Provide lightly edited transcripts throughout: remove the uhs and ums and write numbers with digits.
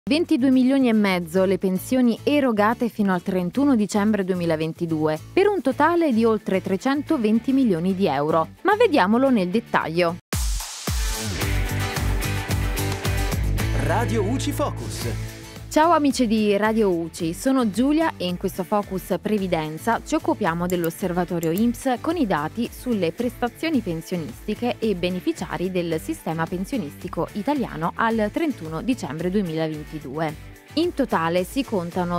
22 milioni e mezzo le pensioni erogate fino al 31 dicembre 2022, per un totale di oltre 320 milioni di euro. Ma vediamolo nel dettaglio. Radio UCI Focus. Ciao amici di Radio UCI, sono Giulia e in questo Focus Previdenza ci occupiamo dell'osservatorio INPS con i dati sulle prestazioni pensionistiche e beneficiari del sistema pensionistico italiano al 31 dicembre 2022. In totale si contano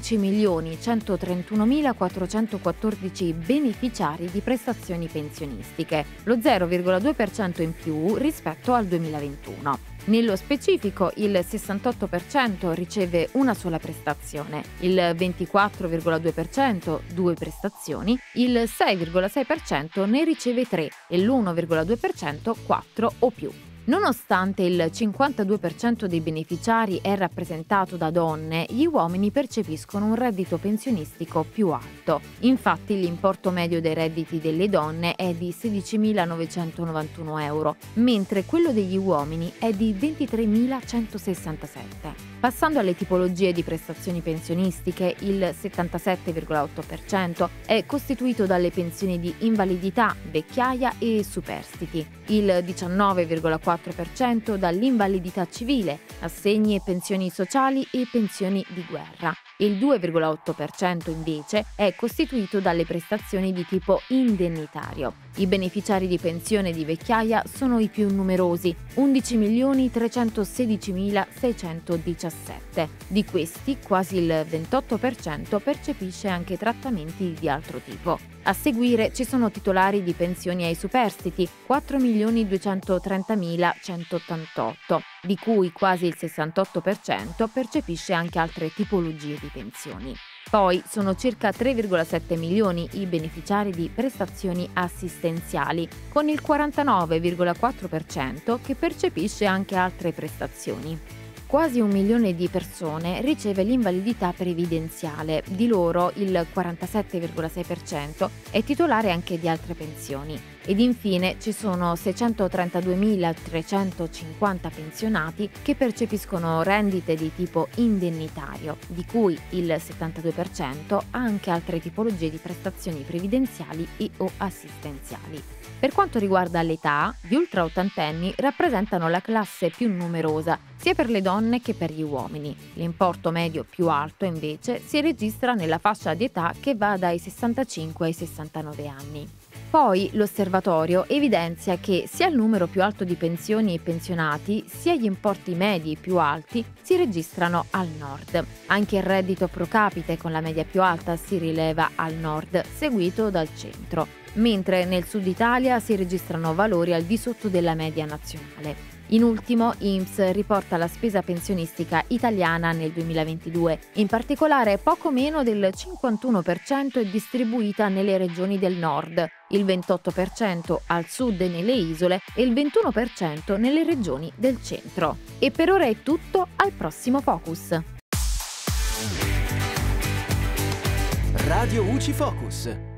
16.131.414 beneficiari di prestazioni pensionistiche, lo 0,2% in più rispetto al 2021. Nello specifico il 68% riceve una sola prestazione, il 24,2% due prestazioni, il 6,6% ne riceve 3 e l'1,2% 4 o più. Nonostante il 52% dei beneficiari è rappresentato da donne, gli uomini percepiscono un reddito pensionistico più alto. Infatti l'importo medio dei redditi delle donne è di 16.991 euro, mentre quello degli uomini è di 23.167. Passando alle tipologie di prestazioni pensionistiche, il 77,8% è costituito dalle pensioni di invalidità, vecchiaia e superstiti, il 19,4% dall'invalidità civile, assegni e pensioni sociali e pensioni di guerra. Il 2,8% invece è costituito dalle prestazioni di tipo indennitario. I beneficiari di pensione di vecchiaia sono i più numerosi, 11.316.617. Di questi, quasi il 28% percepisce anche trattamenti di altro tipo. A seguire ci sono titolari di pensioni ai superstiti, 4.230.188, di cui quasi il 68% percepisce anche altre tipologie di pensioni. Poi sono circa 3,7 milioni i beneficiari di prestazioni assistenziali, con il 49,4% che percepisce anche altre prestazioni. Quasi 1 milione di persone riceve l'invalidità previdenziale, di loro il 47,6% è titolare anche di altre pensioni. Ed infine ci sono 632.350 pensionati che percepiscono rendite di tipo indennitario, di cui il 72% ha anche altre tipologie di prestazioni previdenziali e o assistenziali. Per quanto riguarda l'età, gli ultraottantenni rappresentano la classe più numerosa, sia per le donne che per gli uomini. L'importo medio più alto, invece, si registra nella fascia di età che va dai 65 ai 69 anni. Poi l'osservatorio evidenzia che sia il numero più alto di pensioni e pensionati, sia gli importi medi più alti si registrano al nord. Anche il reddito pro capite con la media più alta si rileva al nord, seguito dal centro, mentre nel sud Italia si registrano valori al di sotto della media nazionale. In ultimo, INPS riporta la spesa pensionistica italiana nel 2022. In particolare, poco meno del 51% è distribuita nelle regioni del nord, il 28% al sud e nelle isole e il 21% nelle regioni del centro. E per ora è tutto, al prossimo Focus. Radio UCI Focus.